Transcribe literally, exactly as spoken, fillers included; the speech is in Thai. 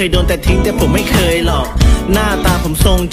เคยโดนแต่ทิ้งแต่ผมไม่เคยหรอกหน้าตาผมทรง